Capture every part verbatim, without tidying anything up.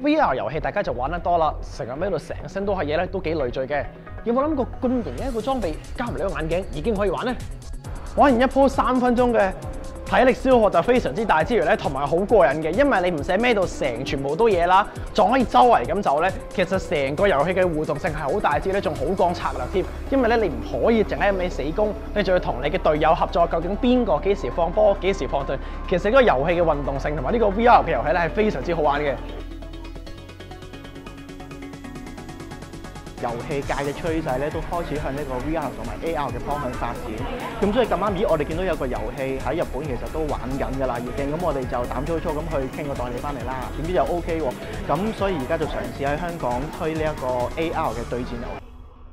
V R 遊戲大家就玩得多啦，成日喺度成身都係嘢咧，都幾累贅嘅。有冇諗過咁型嘅一個裝備加埋你個眼鏡已經可以玩呢？玩完一鋪三分鐘嘅體力消耗就非常之大之餘咧，同埋好過癮嘅，因為你唔使孭到成全部都嘢啦，仲可以周圍咁走咧。其實成個遊戲嘅互動性係好大之咧，仲好講策略添。因為咧你唔可以淨係一味死攻，你仲要同你嘅隊友合作，究竟邊個幾時放波，幾時放盾。其實呢個遊戲嘅運動性同埋呢個 V R 嘅遊戲咧係非常之好玩嘅。 遊戲界嘅趨勢咧，都開始向呢個 V R 同埋 A R 嘅方向發展。咁所以咁啱，咦，我哋見到有個遊戲喺日本其實都玩緊㗎啦，已經。咁我哋就膽粗粗咁去傾個代理翻嚟啦。點知就 O K 喎。咁所以而家就嘗試喺香港推呢一個 A R 嘅對戰遊戲。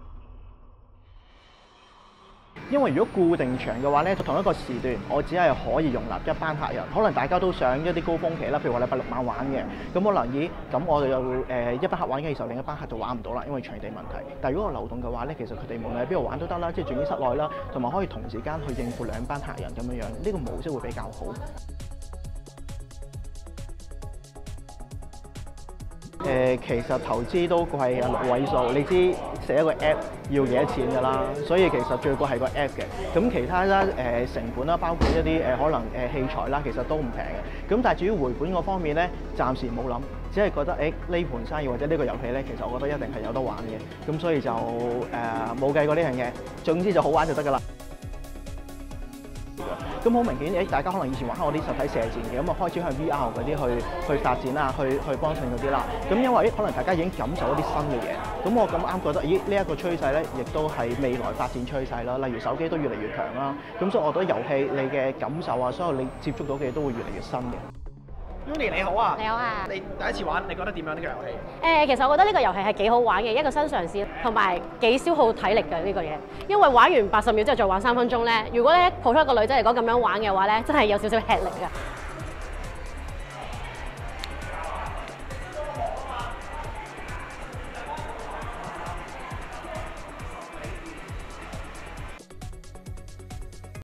因為如果固定場嘅話咧，同一個時段，我只係可以容納一班客人。可能大家都想一啲高峰期啦，譬如話禮拜六晚玩嘅，咁可能咦，咁我哋又誒一班客玩嘅時候，另一班客就玩唔到啦，因為場地問題。但係如果我流動嘅話咧，其實佢哋無論喺邊度玩都得啦，即係轉於室內啦，同埋可以同時間去應付兩班客人咁樣樣，呢個模式會比較好。誒、呃，其實投資都貴啊，六位數。你知寫一個 app 要幾多錢㗎啦，所以其實最貴係個 app 嘅。咁其他啦誒、呃、成本啦，包括一啲誒、呃、可能誒、呃、器材啦，其實都唔平嘅。咁但係至於回本嗰方面咧，暫時冇諗，只係覺得誒呢盤生意或者呢個遊戲咧，其實我覺得一定係有得玩嘅。咁所以就誒冇計過呢樣嘢，總之就好玩就得㗎啦。咁好明顯，誒大家可能以前玩開我啲實體射箭嘅，咁啊開始向 V R 嗰啲去去發展啊，去去幫襯嗰啲啦。咁因為誒可能大家已經感受一啲新嘅嘢，咁我咁啱覺得，咦呢一個趨勢咧，亦都係未來發展趨勢啦。例如手機都越嚟越強啦，咁所以我覺得遊戲你嘅感受啊，所有你接觸到嘅嘢都會越嚟越新嘅。 Yuni 你好啊！ 你好啊！ 你第一次玩，你覺得點樣呢個遊戲？ 誒，其實我覺得呢個遊戲係幾好玩嘅，一個新嘗試，同埋幾消耗體力嘅呢個嘢。因為玩完八十秒之後再玩三分鐘咧，如果咧普通一個女仔嚟講咁樣玩嘅話咧，真係有少少吃力㗎。